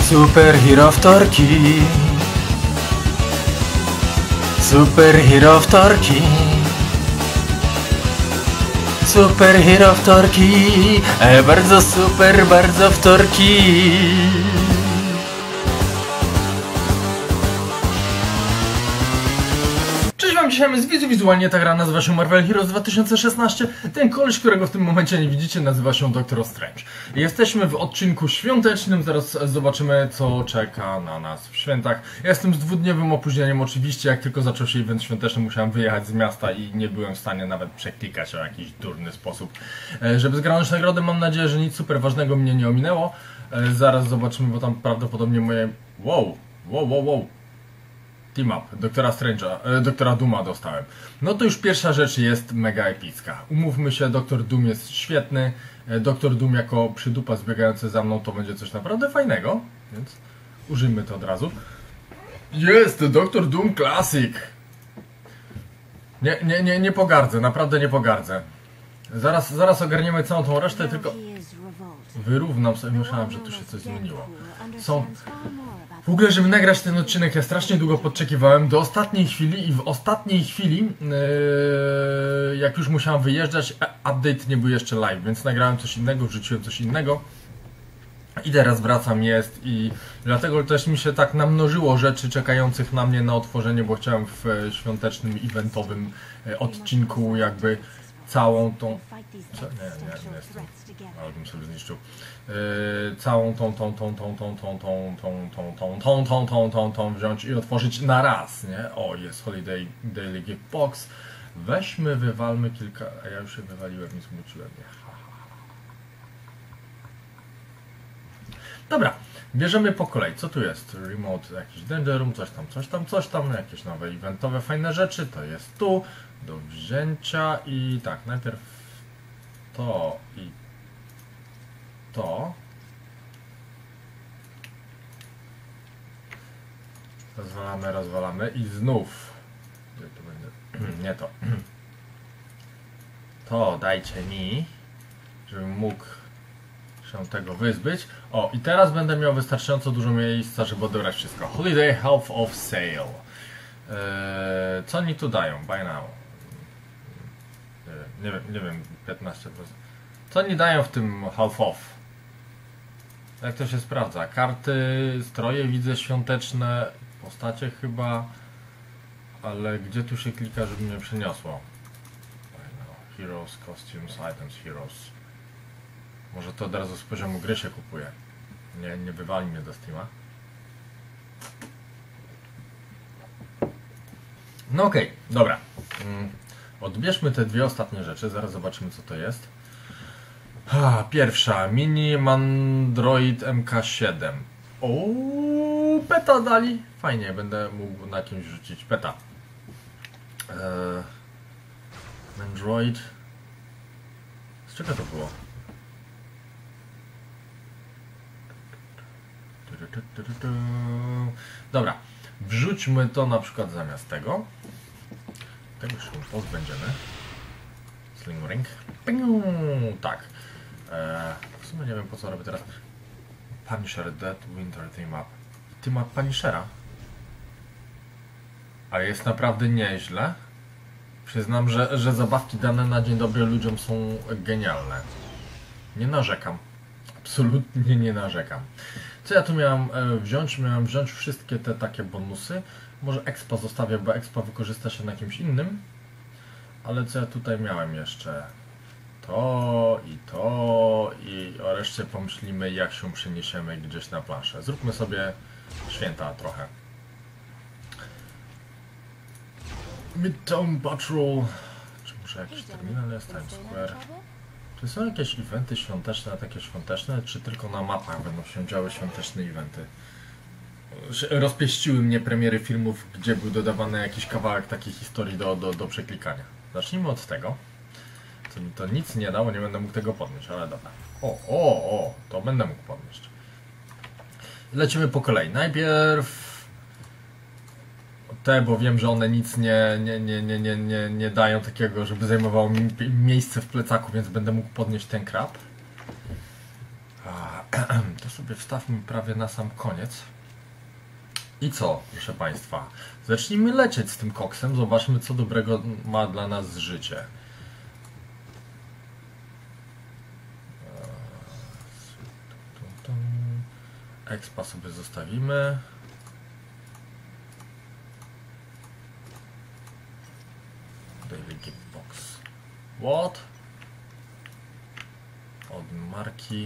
Superhero wtorki. Superhero wtorki. Superhero wtorki. Bardzo super, bardzo wtorki. Cześć wam, dzisiaj z wizualnie ta gra nazywa się Marvel Heroes 2016. Ten koleś, którego w tym momencie nie widzicie, nazywa się Doctor Strange. Jesteśmy w odcinku świątecznym, zaraz zobaczymy, co czeka na nas w świętach. Ja jestem z dwudniowym opóźnieniem, oczywiście, jak tylko zaczął się event świąteczny, musiałem wyjechać z miasta i nie byłem w stanie nawet przeklikać o jakiś durny sposób, żeby zgarnąć nagrodę. Mam nadzieję, że nic super ważnego mnie nie ominęło. Zaraz zobaczymy, bo tam prawdopodobnie moje... Wow. Team Up, Doktora Strange'a, Doktora Dooma dostałem. No to już pierwsza rzecz jest mega epicka. Umówmy się, Doktor Doom jest świetny. Doktor Doom jako przydupa zbiegający za mną to będzie coś naprawdę fajnego, więc użyjmy to od razu. Jest Doktor Doom Classic! Nie pogardzę, naprawdę nie pogardzę. Zaraz ogarniemy całą tą resztę, tylko wyrównam sobie, myślałem, że tu się coś zmieniło. W ogóle, żeby nagrać ten odcinek, ja strasznie długo podczekiwałem do ostatniej chwili i w ostatniej chwili, jak już musiałem wyjeżdżać, update nie był jeszcze live, więc nagrałem coś innego, wrzuciłem coś innego i teraz wracam, jest i dlatego też mi się tak namnożyło rzeczy czekających na mnie na otworzenie, bo chciałem w świątecznym, eventowym odcinku jakby całą tą... Co? Nie jestem. Ale bym sobie zniszczył. Całą tą wziąć i otworzyć na raz, nie? O, jest Holiday Daily Gift Box. Weźmy, wywalmy kilka... A ja już się wywaliłem i zmuciłem. Dobra, bierzemy po kolei. Co tu jest? Remote, jakiś Danger Room, coś tam, jakieś nowe eventowe, fajne rzeczy. To jest tu, do wzięcia i tak, najpierw to i to. Rozwalamy i znów. Gdzie to będzie? Nie to. To dajcie mi, żebym mógł się tego wyzbyć. O, i teraz będę miał wystarczająco dużo miejsca, żeby odebrać wszystko. Holiday Half of Sale. Co oni tu dają? Buy now. Nie wiem, 15%. Co oni dają w tym half off? Jak to się sprawdza? Karty, stroje widzę świąteczne, postacie chyba, ale gdzie tu się klika, żeby mnie przeniosło? Heroes, Costumes, Items, Heroes. Może to od razu z poziomu gry się kupuje. Nie wywali mnie do Steama. No okej, dobra. Odbierzmy te dwie ostatnie rzeczy, zaraz zobaczymy, co to jest. Pierwsza, Mini Mandroid MK7. O, peta dali. Fajnie, będę mógł na kimś rzucić peta. Mandroid. Z czego to było? Dobra, wrzućmy to na przykład zamiast tego. Tego się pozbędziemy. Sling Ring. Tak. W sumie nie wiem, po co robię teraz. Punisher Dead Winter Team Up. Team Up Punishera. Ale jest naprawdę nieźle. Przyznam, że zabawki dane na dzień dobry ludziom są genialne. Nie narzekam. Absolutnie nie narzekam. Co ja tu miałem wziąć? Miałem wziąć wszystkie te takie bonusy. Może expa zostawię, bo expa wykorzysta się na kimś innym. Ale co ja tutaj miałem jeszcze? To i o reszcie pomyślimy, jak się przeniesiemy gdzieś na planszę. Zróbmy sobie święta trochę. Midtown Patrol. Czy muszę jakiś terminal jest? Times Square. Czy są jakieś eventy świąteczne, takie świąteczne, czy tylko na mapach będą się działy świąteczne eventy? Rozpieściły mnie premiery filmów, gdzie był dodawany jakiś kawałek takiej historii do przeklikania. Zacznijmy od tego. Co mi to nic nie dało, nie będę mógł tego podnieść, ale dobra. O, to będę mógł podnieść. Lecimy po kolei. Najpierw te, bo wiem, że one nic nie dają takiego, żeby zajmowało mi miejsce w plecaku, więc będę mógł podnieść ten krab. To sobie wstawmy prawie na sam koniec. I co, proszę Państwa? Zacznijmy lecieć z tym koksem, zobaczmy, co dobrego ma dla nas życie. Expa sobie zostawimy. Daily gift box. What? Od marki.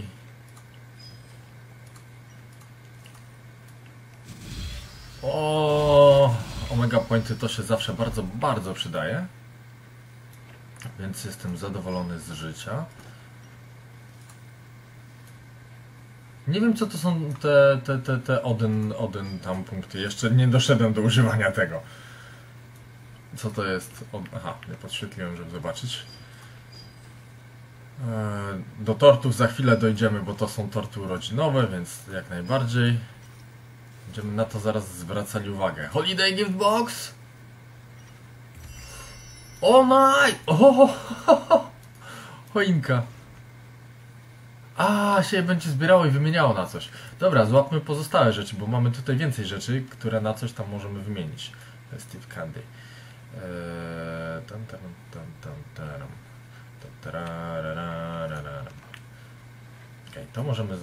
O, Omega Pointy to się zawsze bardzo, bardzo przydaje. Więc jestem zadowolony z życia. Nie wiem, co to są te Odyn tam punkty. Jeszcze nie doszedłem do używania tego. Co to jest? Aha, nie podświetliłem, żeby zobaczyć. Do tortów za chwilę dojdziemy, bo to są torty urodzinowe, więc jak najbardziej. Będziemy na to zaraz zwracali uwagę. Holiday Gift Box! O my! Choinka. A, się będzie zbierało i wymieniało na coś. Dobra, złapmy pozostałe rzeczy, bo mamy tutaj więcej rzeczy, które na coś tam możemy wymienić. Festive Candy. Okej, to możemy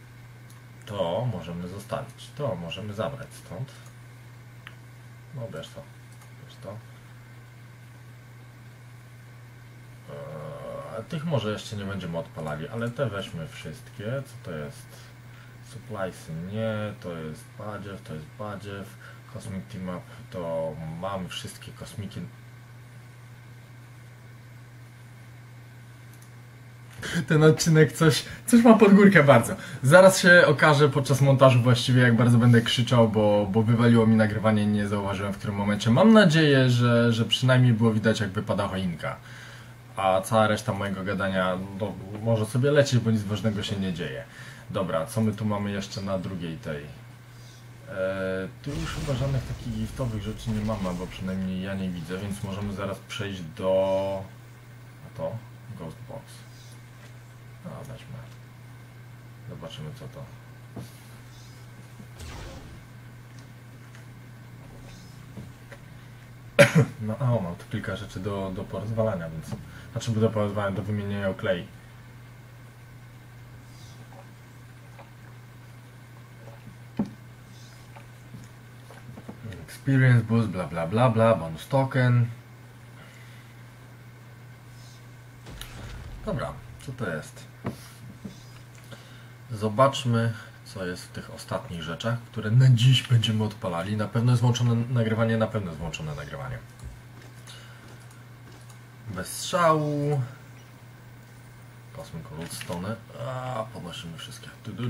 zostawić. To możemy zabrać stąd. No, bierz to. Bierz to. Tych może jeszcze nie będziemy odpalali, ale te weźmy wszystkie. Co to jest? Suppliesy nie, to jest badziew, to jest badziew. Cosmic Team Up to mam wszystkie kosmiki. Ten odcinek coś ma pod górkę bardzo. Zaraz się okaże podczas montażu właściwie, jak bardzo będę krzyczał, bo wywaliło mi nagrywanie i nie zauważyłem w którym momencie. Mam nadzieję, że przynajmniej było widać, jak wypada choinka. A cała reszta mojego gadania no, może sobie lecieć, bo nic ważnego się nie dzieje. Dobra, co my tu mamy jeszcze na drugiej tej? Tu już chyba żadnych takich giftowych rzeczy nie mamy, bo przynajmniej ja nie widzę, więc możemy zaraz przejść do... A to? Ghost Box. No, weźmy. Zobaczymy, co to. No, mam tu kilka rzeczy do porozwalania, więc... Znaczy, do porozwalania, do wymienienia klei. Experience boost, bla bla bla bla, bonus token. Dobra, co to jest? Zobaczmy, co jest w tych ostatnich rzeczach, które na dziś będziemy odpalali. Na pewno jest włączone nagrywanie, na pewno jest włączone nagrywanie. Bez strzału. Cosmic Roadstone. A, podnosimy wszystkie.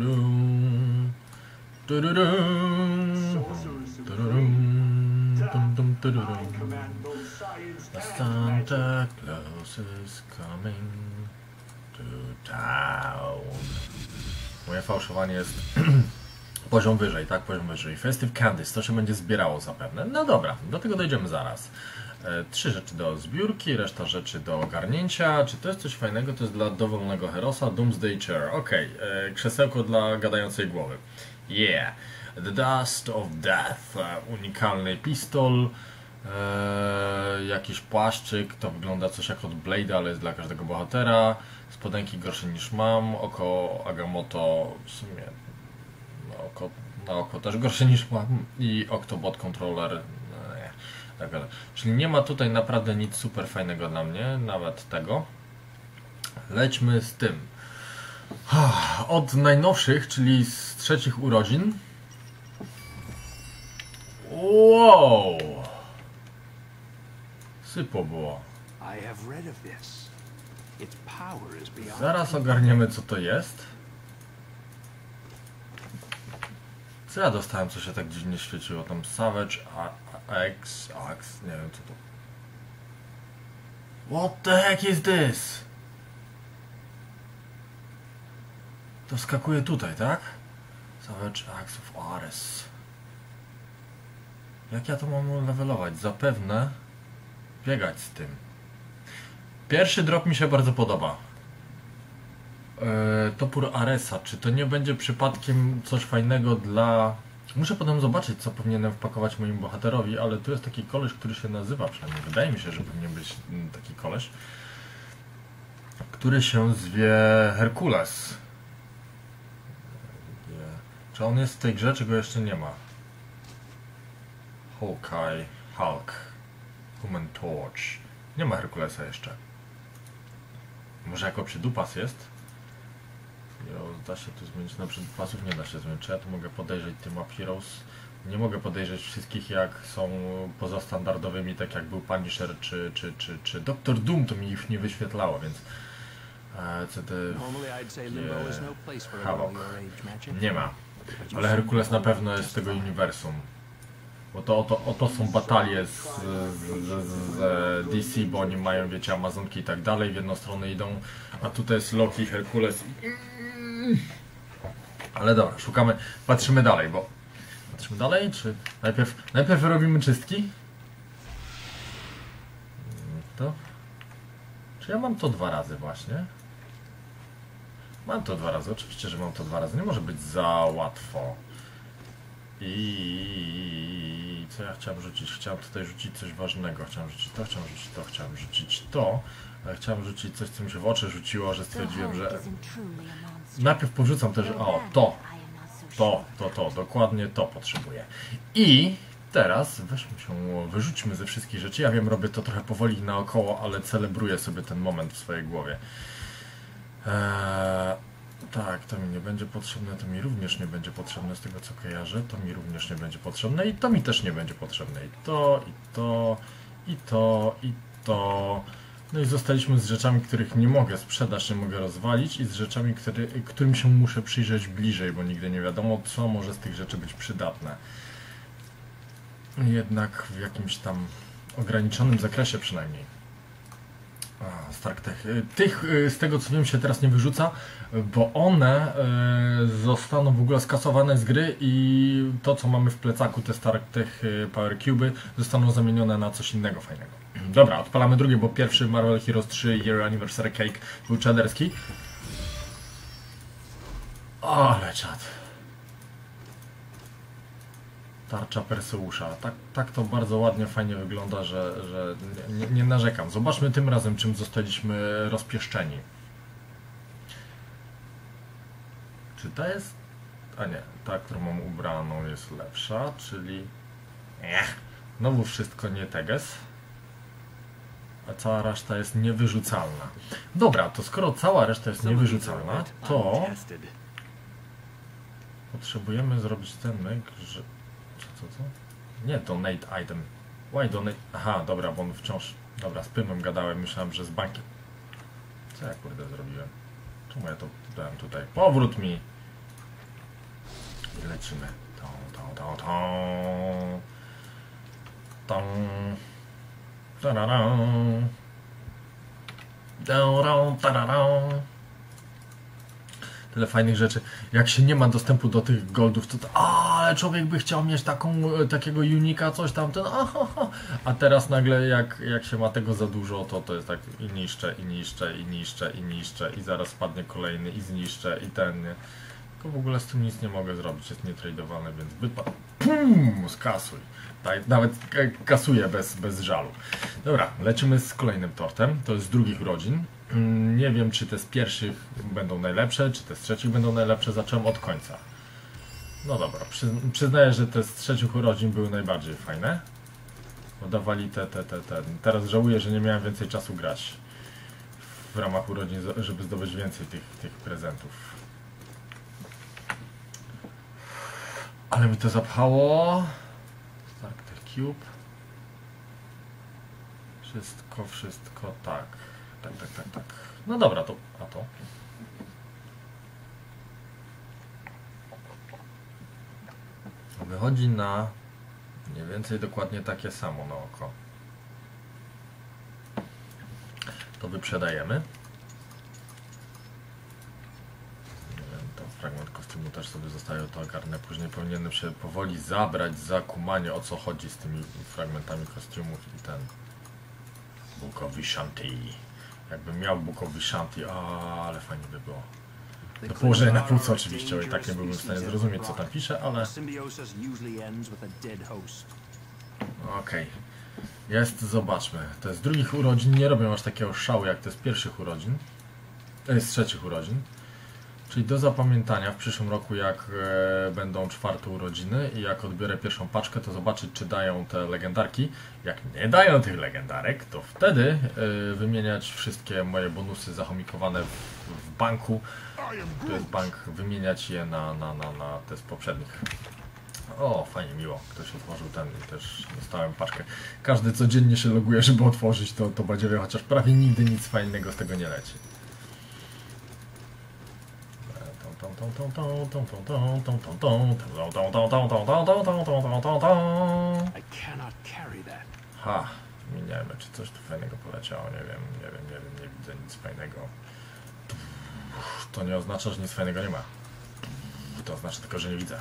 Santa Claus is coming to town. Moje fałszowanie jest poziom wyżej, tak? Poziom wyżej. Festive Candies, to się będzie zbierało zapewne. No dobra, do tego dojdziemy zaraz. 3 rzeczy do zbiórki, reszta rzeczy do ogarnięcia. Czy to jest coś fajnego? To jest dla dowolnego herosa. Doomsday Chair. Ok, krzesełko dla gadającej głowy. Yeah. The Dust of Death. Unikalny pistol. Jakiś płaszczyk. To wygląda coś jak od Blade'a, ale jest dla każdego bohatera. Spodenki gorsze niż mam. Oko Agamotto w sumie na oko też gorsze niż mam. I Octobot Controller. Tak, czyli nie ma tutaj naprawdę nic super fajnego dla mnie, nawet tego. Lećmy z tym. Od najnowszych, czyli z trzecich urodzin. Wow! Sypo było. Zaraz ogarniemy, co to jest. Co ja dostałem, co się tak dziwnie świeciło? Tam Savage Axe, nie wiem co to. What the heck is this? To wskakuje tutaj, tak? Savage Axe of Ares. Jak ja to mam levelować? Zapewne biegać z tym. Pierwszy drop mi się bardzo podoba. topór Aresa. Czy to nie będzie przypadkiem coś fajnego dla... Muszę potem zobaczyć, co powinienem wpakować mojemu bohaterowi, ale tu jest taki koleś, który się nazywa, przynajmniej wydaje mi się, że powinien być taki koleś, który się zwie Herkules. Czy on jest w tej grze, czy go jeszcze nie ma? Hawkeye, Hulk, Human Torch. Nie ma Herkulesa jeszcze. Może jako przydupas jest? Da się tu zmienić, na przydupasów nie da się zmienić. Czy ja tu mogę podejrzeć Team Up Heroes? Nie mogę podejrzeć wszystkich, jak są poza standardowymi, tak jak był Punisher czy Doctor Doom, to mi ich nie wyświetlało, więc CD Havok nie ma. Ale Herkules na pewno jest z tego uniwersum. Bo to oto są batalie z DC, bo oni mają, wiecie, Amazonki i tak dalej, w jedną stronę idą, a tutaj jest Loki, Herkules i... Ale dobra, szukamy, patrzymy dalej, bo... Patrzymy dalej, czy najpierw robimy czystki? To? Czy ja mam to 2 razy właśnie? Mam to 2 razy, oczywiście, że mam to 2 razy, nie może być za łatwo. I co ja chciałem rzucić? Chciałem tutaj rzucić coś ważnego. Chciałem rzucić to, chciałem rzucić to, chciałem rzucić to. Ale chciałem rzucić coś, co mi się w oczy rzuciło, że stwierdziłem, że... Najpierw porzucam też... O, to, dokładnie to potrzebuję. I teraz weźmy się, wyrzućmy ze wszystkich rzeczy. Ja wiem, robię to trochę powoli naokoło, ale celebruję sobie ten moment w swojej głowie. Tak, to mi nie będzie potrzebne, to mi również nie będzie potrzebne z tego, co kojarzę, to mi również nie będzie potrzebne i to mi też nie będzie potrzebne. I to, i to, i to, i to. No i zostaliśmy z rzeczami, których nie mogę sprzedać, nie mogę rozwalić i z rzeczami, którym się muszę przyjrzeć bliżej, bo nigdy nie wiadomo, co może z tych rzeczy być przydatne. Jednak w jakimś tam ograniczonym zakresie przynajmniej. StarkTech. Tych, z tego co wiem, się teraz nie wyrzuca, bo one zostaną w ogóle skasowane z gry i to, co mamy w plecaku, te StarkTech Power Cube, zostaną zamienione na coś innego fajnego. Dobra, odpalamy drugie, bo pierwszy Marvel Heroes 3 Year Anniversary Cake był czaderski. Ale czad. Tarcza Perseusza. Tak to bardzo ładnie, fajnie wygląda, że nie narzekam. Zobaczmy tym razem, czym zostaliśmy rozpieszczeni. Czy ta jest... A nie, ta, którą mam ubraną jest lepsza, czyli... Znowu wszystko nie teges. A cała reszta jest niewyrzucalna. Dobra, to skoro cała reszta jest niewyrzucalna, to... Potrzebujemy zrobić ten myk, że... Co? Nie, donate item. Why donate? Aha, dobra, bo on wciąż... Dobra, z Pymem gadałem, myślałem, że z bankiem. Co ja kurde zrobiłem? Czemu ja to dałem tutaj? Powrót mi! I lecimy. Tyle fajnych rzeczy. Jak się nie ma dostępu do tych goldów, to ale człowiek by chciał mieć takiego unika, coś tam, ten a teraz nagle jak się ma tego za dużo, to jest tak i niszczę i zaraz spadnie kolejny i zniszczę i ten, nie? Tylko w ogóle z tym nic nie mogę zrobić, jest nietradowalne, więc wypadł. Pum, skasuj. Nawet kasuję bez żalu. Dobra, lecimy z kolejnym tortem, to jest z drugich urodzin. Nie wiem, czy te z pierwszych będą najlepsze, czy te z trzecich będą najlepsze. Zacząłem od końca. No dobra, przyznaję, że te z trzecich urodzin były najbardziej fajne. Bo dawali te. Teraz żałuję, że nie miałem więcej czasu grać w ramach urodzin, żeby zdobyć więcej tych prezentów. Ale mi to zapchało. StarkTech Cube. Wszystko tak. Tak. No dobra, to... A to? Wychodzi na mniej więcej dokładnie takie samo na oko. To wyprzedajemy. Nie wiem, tam fragment kostiumu też sobie zostaje, to ogarnę. Później powinienem się powoli zabrać za kumanie, o co chodzi z tymi fragmentami kostiumów i ten... Book of Vishanti. Jakbym miał Book of Vishanti, ale fajnie by było. Do położenia na półce oczywiście, bo i tak nie byłbym w stanie zrozumieć, co tam pisze, ale... Okej. Jest, zobaczmy. To jest z drugich urodzin, nie robią aż takiego szału, jak to z pierwszych urodzin. Z trzecich urodzin. Czyli do zapamiętania w przyszłym roku, jak będą czwarte urodziny i jak odbiorę pierwszą paczkę, to zobaczyć, czy dają te legendarki. Jak nie dają tych legendarek, to wtedy wymieniać wszystkie moje bonusy zachomikowane w banku. To jest bank, wymieniać je na te z poprzednich. O, fajnie, miło. Ktoś otworzył ten i też dostałem paczkę. Każdy codziennie się loguje, żeby otworzyć to badziewie, chociaż prawie nigdy nic fajnego z tego nie leci. Ha, miniemy, czy coś tu fajnego poleciało, nie wiem, nie widzę nic fajnego. To nie oznacza, że nic fajnego nie ma. To oznacza tylko, że nie widzę.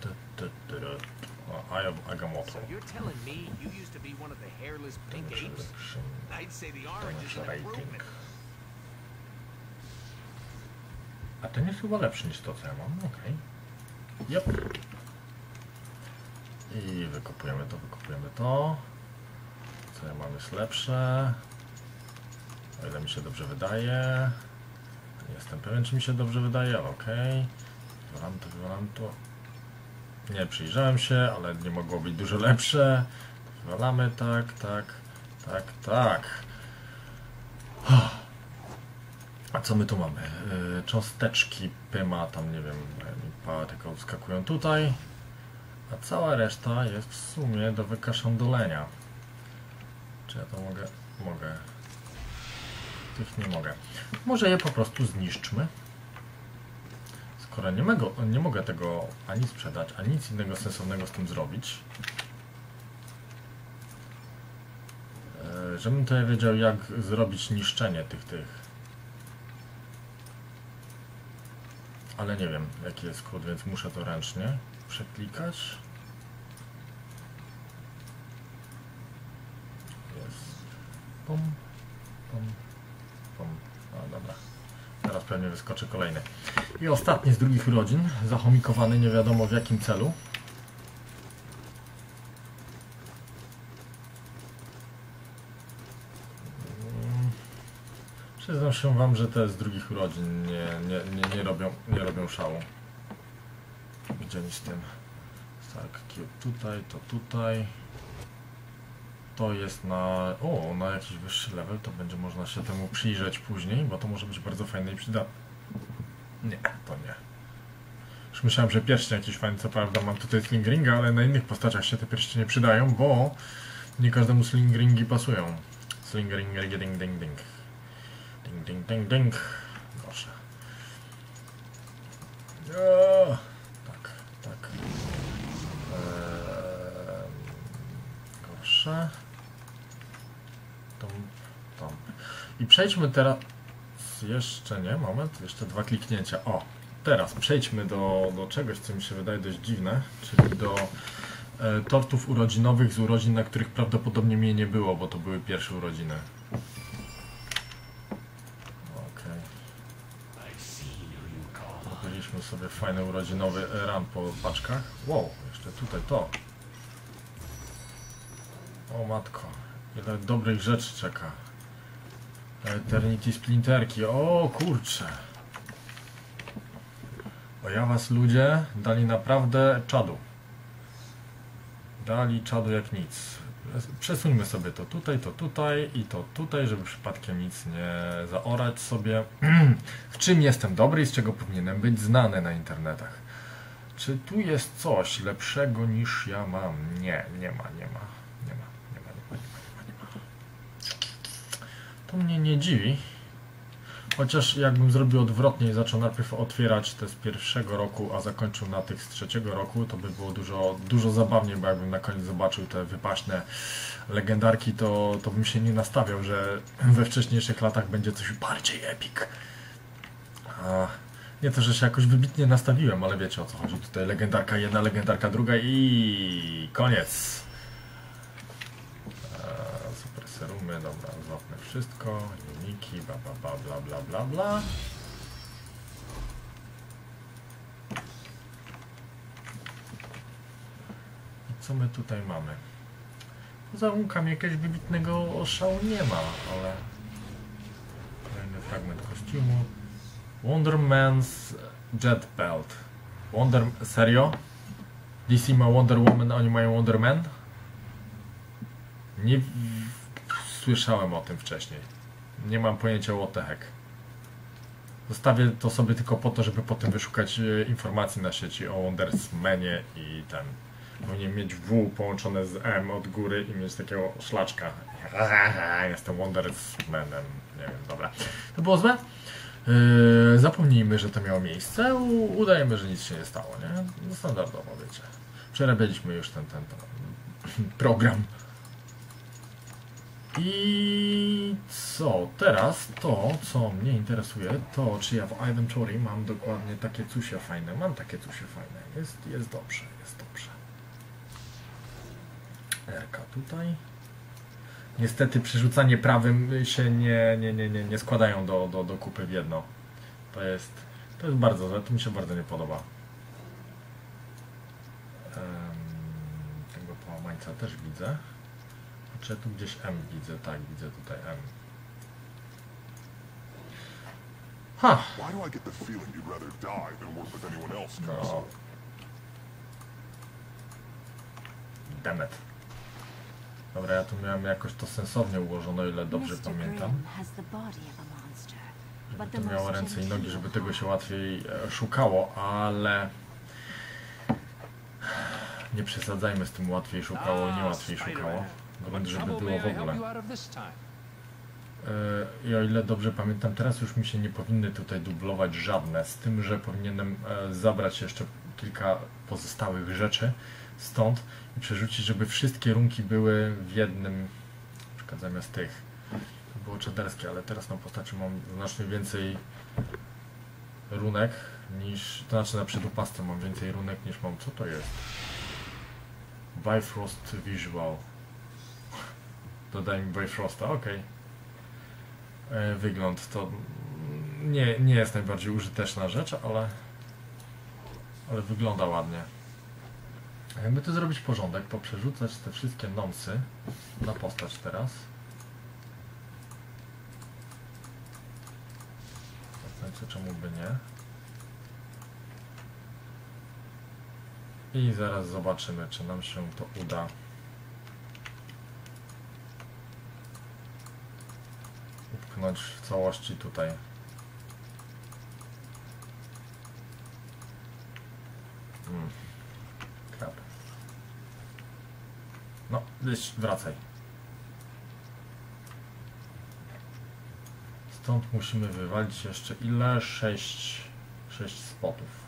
Agamotto. Rating. A ten jest chyba lepszy niż to, co ja mam. Okej. Yep. I wykopujemy to. Co ja mam jest lepsze. O ile mi się dobrze wydaje. Nie jestem pewien, czy mi się dobrze wydaje, ale okej. Wywalam to. Nie przyjrzałem się, ale nie mogło być dużo lepsze. Wywalamy, tak. A co my tu mamy? Cząsteczki pyma, tam nie wiem, tylko wskakują tutaj. A cała reszta jest w sumie do wykaszandolenia. Czy ja to mogę? Mogę. Tych nie mogę. Może je po prostu zniszczmy. Skoro nie mogę tego ani sprzedać, ani nic innego sensownego z tym zrobić. Żebym tutaj wiedział, jak zrobić niszczenie tych. Ale nie wiem, jaki jest skrót, więc muszę to ręcznie przeklikać. Jest. Pum. A dobra. Teraz pewnie wyskoczy kolejny. I ostatni z drugich urodzin, zachomikowany nie wiadomo w jakim celu. Przyznam się wam, że te z drugich urodzin nie robią szału. Gdzie mi z tym? Tak, tutaj, to tutaj. To jest na jakiś wyższy level, to będzie można się temu przyjrzeć później, bo to może być bardzo fajne i przydatne. Nie, to nie. Już myślałem, że pierścień jakiś fajny, co prawda mam tutaj slingringa, ale na innych postaciach się te pierścienie przydają, bo nie każdemu slingringi pasują. Slingring, ding, ding, ding. Ding. Proszę. Tak. Proszę. I przejdźmy teraz. Jeszcze nie, moment, jeszcze dwa kliknięcia. O, teraz przejdźmy do czegoś, co mi się wydaje dość dziwne, czyli do tortów urodzinowych z urodzin, na których prawdopodobnie mnie nie było, bo to były pierwsze urodziny. Byliśmy sobie fajny urodzinowy run po paczkach. Wow, jeszcze tutaj to. O matko, ile dobrych rzeczy czeka. Eternity Splinterki, o kurczę. O ja was ludzie dali naprawdę czadu. Dali czadu jak nic. Przesuńmy sobie to tutaj i to tutaj, żeby przypadkiem nic nie zaorać sobie. W czym jestem dobry i z czego powinienem być znany na internetach. Czy tu jest coś lepszego niż ja mam? Nie ma. To mnie nie dziwi. Chociaż jakbym zrobił odwrotnie i zaczął najpierw otwierać te z pierwszego roku, a zakończył na tych z trzeciego roku, to by było dużo zabawniej, bo jakbym na koniec zobaczył te wypaśne legendarki, to bym się nie nastawiał, że we wcześniejszych latach będzie coś bardziej epic. Nie to, że się jakoś wybitnie nastawiłem, ale wiecie o co chodzi. Tutaj legendarka jedna, legendarka druga i koniec. Super serumy, dobra, złapmy wszystko. Uniki, bla. Co my tutaj mamy? Poza łukami jakiegoś wybitnego oszału nie ma, ale... Kolejny fragment kostiumu. Wonderman's Jet Belt. Serio? DC ma Wonder Woman, a oni mają Wonder Man? Nie słyszałem o tym wcześniej. Nie mam pojęcia what the heck. Zostawię to sobie tylko po to, żeby potem wyszukać informacji na sieci o Wondersmanie i ten. Powinien mieć W połączone z M od góry i mieć takiego szlaczka. Jestem Wondersmanem. Nie wiem, dobra. To było złe? Zapomnijmy, że to miało miejsce. Udajemy, że nic się nie stało, nie? No standardowo, wiecie. Przerabialiśmy już ten program. I co? Teraz to, co mnie interesuje, to czy ja w inventory mam dokładnie takie cusie fajne. Mam takie cusie fajne. Jest dobrze, jest dobrze. RK tutaj. Niestety przerzucanie prawym się nie składają do kupy w jedno. To jest bardzo złe, to mi się bardzo nie podoba. Tego połamańca też widzę. Czy tu gdzieś M widzę? Tak, widzę tutaj M. Ha! No. Dammit. Dobra, ja tu miałem jakoś to sensownie ułożone, o ile dobrze pamiętam. Żeby to miało ręce i nogi, żeby tego się łatwiej szukało, ale... Nie przesadzajmy z tym łatwiej szukało, nie łatwiej szukało. Grunt, żeby było w ogóle. I o ile dobrze pamiętam, teraz już mi się nie powinny tutaj dublować żadne, z tym, że powinienem zabrać jeszcze kilka pozostałych rzeczy stąd i przerzucić, żeby wszystkie runki były w jednym, na przykład zamiast tych. To było czaderskie, ale teraz na postaci mam znacznie więcej runek niż, to znaczy na przedupastę mam więcej runek niż mam, co to jest? Bifrost Visual. Dodaj mi Bifrosta, ok. Wygląd to nie jest najbardziej użyteczna rzecz, ale wygląda ładnie. Jakby tu zrobić porządek, poprzerzucać te wszystkie nonsy na postać teraz. Znaczy, czemu by nie? I zaraz zobaczymy, czy nam się to uda. Upchnąć w całości tutaj. Krab. No, wracaj. Stąd musimy wywalić jeszcze ile? 6 spotów.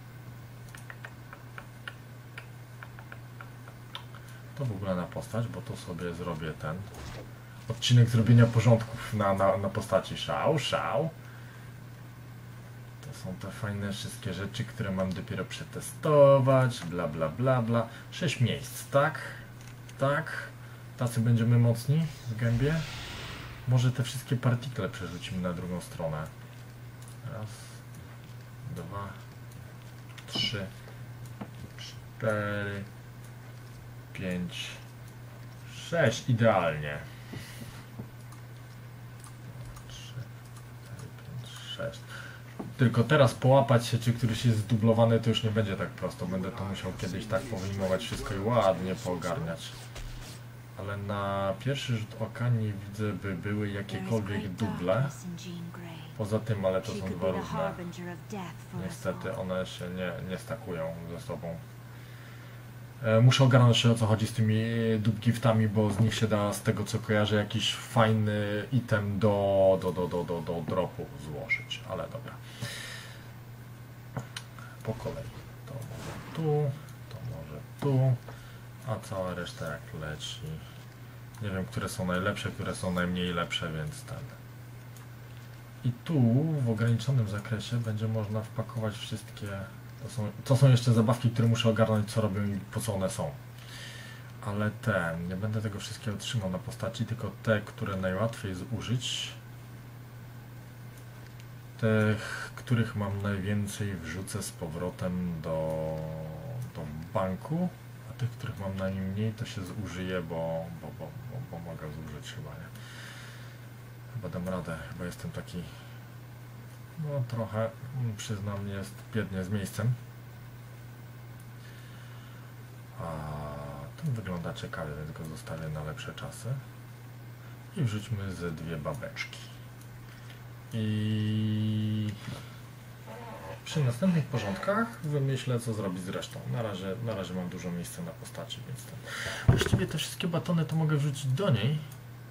To w ogóle na postać, bo to sobie zrobię ten odcinek zrobienia porządków na postaci. Szał. To są te fajne wszystkie rzeczy, które mam dopiero przetestować, bla bla bla bla. 6 miejsc, tak? Tak? Tacy będziemy mocni w gębie? Może te wszystkie partikle przerzucimy na drugą stronę. Raz, 2, 3, 4, 5, 6, idealnie. 3, 4, 5, 6. Tylko teraz połapać się, czy któryś jest zdublowany, to już nie będzie tak prosto. Będę to musiał kiedyś tak powyjmować wszystko i ładnie poogarniać. Ale na pierwszy rzut oka nie widzę, by były jakiekolwiek duble. Poza tym, ale to są dwa różne. Niestety one się nie stakują ze sobą. Muszę ogarnąć się, o co chodzi z tymi dubgiftami, bo z nich się da, z tego co kojarzę, jakiś fajny item do dropu złożyć, ale dobra. Po kolei. To może tu, to może tu, a cała reszta jak leci. Nie wiem, które są najlepsze, które są najmniej lepsze, więc ten. I tu w ograniczonym zakresie będzie można wpakować wszystkie. To są jeszcze zabawki, które muszę ogarnąć, co robią i po co one są. Ale nie będę tego wszystkiego trzymał na postaci, tylko te, które najłatwiej zużyć. Tych, których mam najwięcej, wrzucę z powrotem do banku. A tych, których mam najmniej, to się zużyje, bo mogę zużyć chyba, nie? Chyba dam radę, chyba jestem taki, no trochę, przyznam, jest biednie z miejscem. A ten wygląda ciekawie, więc go zostawię na lepsze czasy. I wrzućmy ze 2 babeczki. I przy następnych porządkach wymyślę, co zrobić z resztą. Na razie mam dużo miejsca na postaci, więc właściwie te wszystkie batony to mogę wrzucić do niej.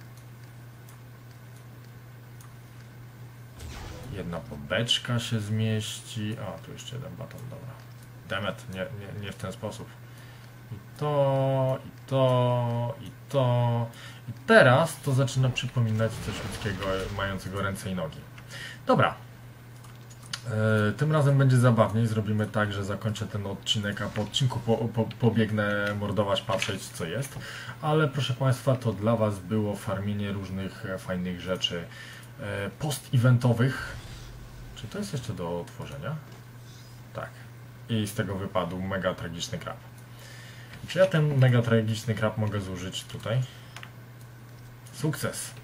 Jedna babeczka się zmieści. A, tu jeszcze jeden baton, dobra. Demet, nie w ten sposób. I to, i to, i to. I teraz to zaczyna przypominać coś ludzkiego, mającego ręce i nogi. Dobra. Tym razem będzie zabawniej. Zrobimy tak, że zakończę ten odcinek, a po odcinku pobiegnę mordować, patrzeć, co jest. Ale proszę Państwa, to dla Was było farmienie różnych fajnych rzeczy post-eventowych. Czy to jest jeszcze do otworzenia? Tak. I z tego wypadł mega tragiczny krab. Czy ja ten mega tragiczny krab mogę zużyć tutaj? Sukces!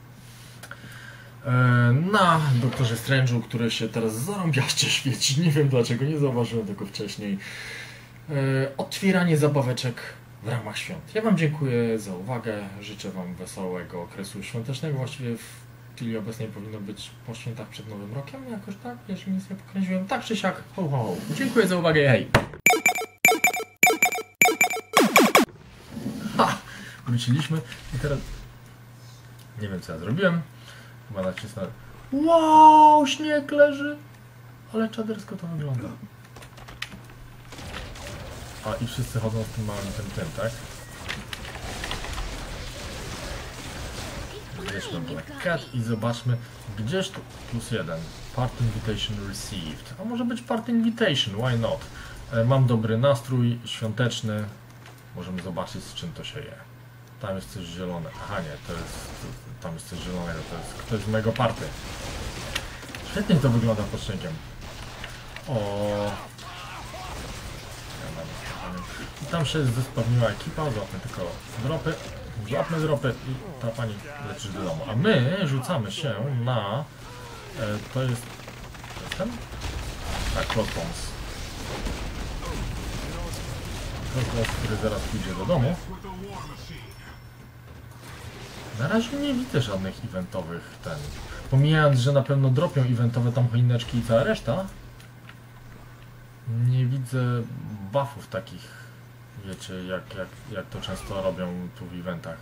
Na Doktorze Strange'u, który się teraz zarąbiaście świeci. Nie wiem dlaczego, nie zauważyłem tego wcześniej. Otwieranie zabaweczek w ramach świąt. Ja Wam dziękuję za uwagę. Życzę Wam wesołego okresu świątecznego. Właściwie w chwili obecnej powinno być po świętach przed Nowym Rokiem. Jakoś tak, jeżeli nic nie pokręciłem. Tak czy siak. Ho, ho, ho. Dziękuję za uwagę. Hej! Ha! Wróciliśmy i teraz... Nie wiem, co ja zrobiłem. Chyba nacisnąłem. Wow, śnieg leży! Ale czadersko to wygląda. A i wszyscy chodzą z tym małym tym, tak? Weźmy Black Cat i zobaczmy, gdzieś tu +1. Part Invitation Received. A może być Part Invitation, why not? Mam dobry nastrój, świąteczny. Możemy zobaczyć, z czym to się je. Tam jest coś zielone. Aha, nie, to jest... Tam jest coś zielonego, to jest ktoś z mojego party. Świetnie to wygląda pod śniegiem. O. I tam się zespawniła ekipa, złapmy tylko dropy. Złapmy dropy i ta pani leci do domu. A my rzucamy się na... to jest... To jest ten? Tak, Crossbones. Crossbones, który zaraz pójdzie do domu. Na razie nie widzę żadnych eventowych Pomijając, że na pewno dropią eventowe tam choineczki i cała reszta. Nie widzę buffów takich, wiecie, jak to często robią tu w eventach.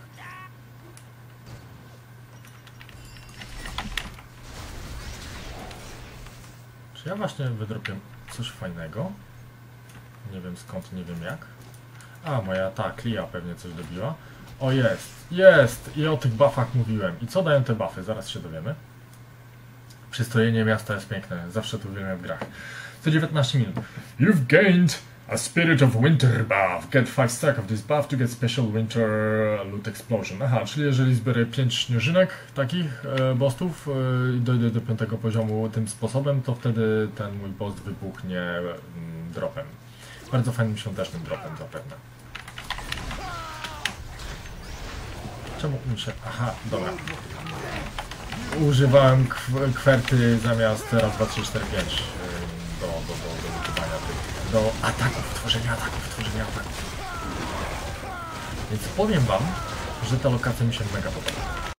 Czy ja właśnie wydropię coś fajnego? Nie wiem skąd, nie wiem jak. A, moja ta Klia pewnie coś dobiła. O, jest! I o tych buffach mówiłem. I co dają te buffy? Zaraz się dowiemy. Przystojenie miasta jest piękne. Zawsze tu uwielbiam w grach. 119 minut. You've gained a Spirit of Winter buff. Get 5 stack of this buff to get special winter loot explosion. Aha, czyli jeżeli zbiorę 5 śnieżynek takich bossów i dojdę do 5 poziomu tym sposobem, to wtedy ten mój boss wybuchnie dropem. Bardzo fajnym świątecznym dropem zapewne. Czemu mi się... Aha, dobra. Używałem kwerty zamiast raz, 2, 3, 4, 5 do wykrywania tych... do ataków, tworzenia ataków. Więc powiem Wam, że ta lokacja mi się mega podoba.